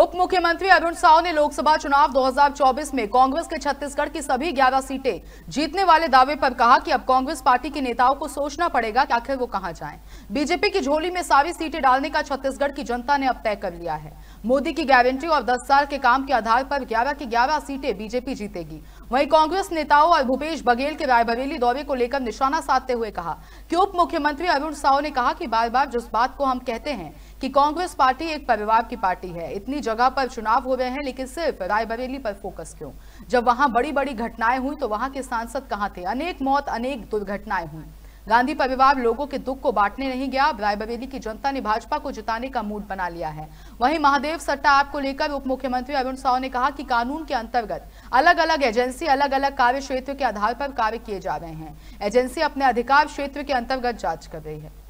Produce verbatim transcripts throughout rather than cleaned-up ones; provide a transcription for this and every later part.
उप मुख्यमंत्री अरुण साव ने लोकसभा चुनाव दो हज़ार चौबीस में कांग्रेस के छत्तीसगढ़ की सभी ग्यारह सीटें जीतने वाले दावे पर कहा कि अब कांग्रेस पार्टी के नेताओं को सोचना पड़ेगा कि आखिर वो कहां जाएं। बीजेपी की झोली में सारी सीटें डालने का छत्तीसगढ़ की जनता ने अब तय कर लिया है। मोदी की गारंटी और दस साल के काम के आधार पर ग्यारह की ग्यारह सीटें बीजेपी जीतेगी। वहीं कांग्रेस नेताओं और भूपेश बघेल के रायबरेली दौरे को लेकर निशाना साधते हुए कहा कि उप मुख्यमंत्री अरुण साव ने कहा कि बार बार जिस बात को हम कहते हैं कि कांग्रेस पार्टी एक परिवार की पार्टी है, इतनी जगह पर चुनाव हो रहे हैं लेकिन सिर्फ रायबरेली पर फोकस क्यों? जब वहां बड़ी बड़ी घटनाएं हुई तो वहां के सांसद कहां थे? अनेक मौत, अनेक दुर्घटनाएं हुई। गांधी परिवार लोगों के दुख को बांटने नहीं गया। रायबरेली की जनता ने भाजपा को जिताने का मूड बना लिया है। वहीं महादेव सट्टा ऐप को लेकर उप मुख्यमंत्री अरुण साव ने कहा कि कानून के अंतर्गत अलग अलग एजेंसी अलग अलग कार्य क्षेत्र के आधार पर कार्य किए जा रहे हैं। एजेंसी अपने अधिकार क्षेत्र के अंतर्गत जांच कर रही है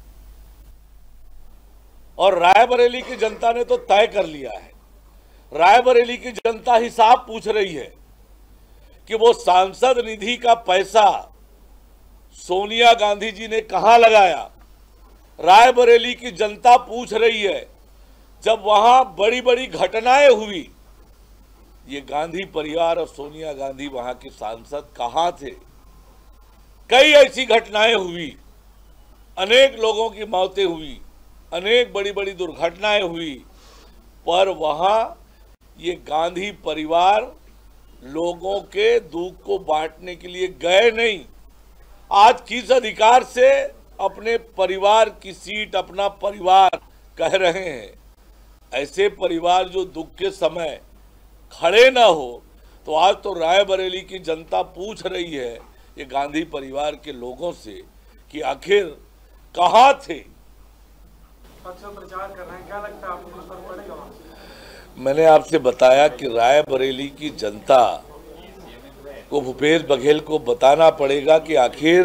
और रायबरेली की जनता ने तो तय कर लिया है। रायबरेली की जनता हिसाब पूछ रही है कि वो सांसद निधि का पैसा सोनिया गांधी जी ने कहां लगाया। रायबरेली की जनता पूछ रही है, जब वहां बड़ी बड़ी घटनाएं हुई, ये गांधी परिवार और सोनिया गांधी वहां के सांसद कहां थे? कई ऐसी घटनाएं हुई, अनेक लोगों की मौतें हुई, अनेक बड़ी बड़ी दुर्घटनाएं हुई, पर वहां ये गांधी परिवार लोगों के दुख को बांटने के लिए गए नहीं। आज किस अधिकार से अपने परिवार की सीट अपना परिवार कह रहे हैं? ऐसे परिवार जो दुख के समय खड़े ना हो, तो आज तो रायबरेली की जनता पूछ रही है ये गांधी परिवार के लोगों से कि आखिर कहां थे? प्रचार कर रहे हैं, क्या लगता है आपको फर्क पड़ेगा? मैंने आपसे बताया कि रायबरेली की जनता को भूपेश बघेल को बताना पड़ेगा कि आखिर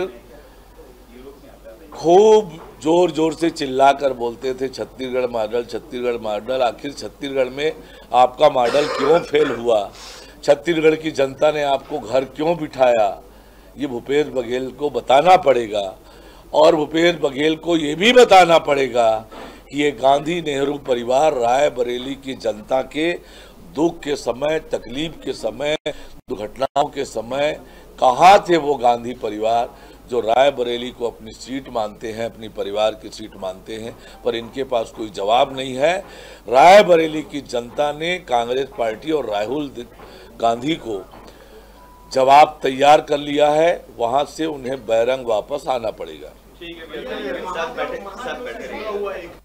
खूब जोर जोर से चिल्लाकर बोलते थे छत्तीसगढ़ मॉडल, छत्तीसगढ़ मॉडल। आखिर छत्तीसगढ़ में आपका मॉडल क्यों फेल हुआ? छत्तीसगढ़ की जनता ने आपको घर क्यों बिठाया? ये भूपेश बघेल को बताना पड़ेगा। और भूपेश बघेल को ये भी बताना पड़ेगा कि ये गांधी नेहरू परिवार रायबरेली की जनता के दुख के समय, तकलीफ के समय, दुर्घटनाओं के समय कहाँ थे वो गांधी परिवार जो रायबरेली को अपनी सीट मानते हैं, अपनी परिवार की सीट मानते हैं, पर इनके पास कोई जवाब नहीं है। रायबरेली की जनता ने कांग्रेस पार्टी और राहुल गांधी को जवाब तैयार कर लिया है, वहां से उन्हें बैरंग वापस आना पड़ेगा। ठीक है,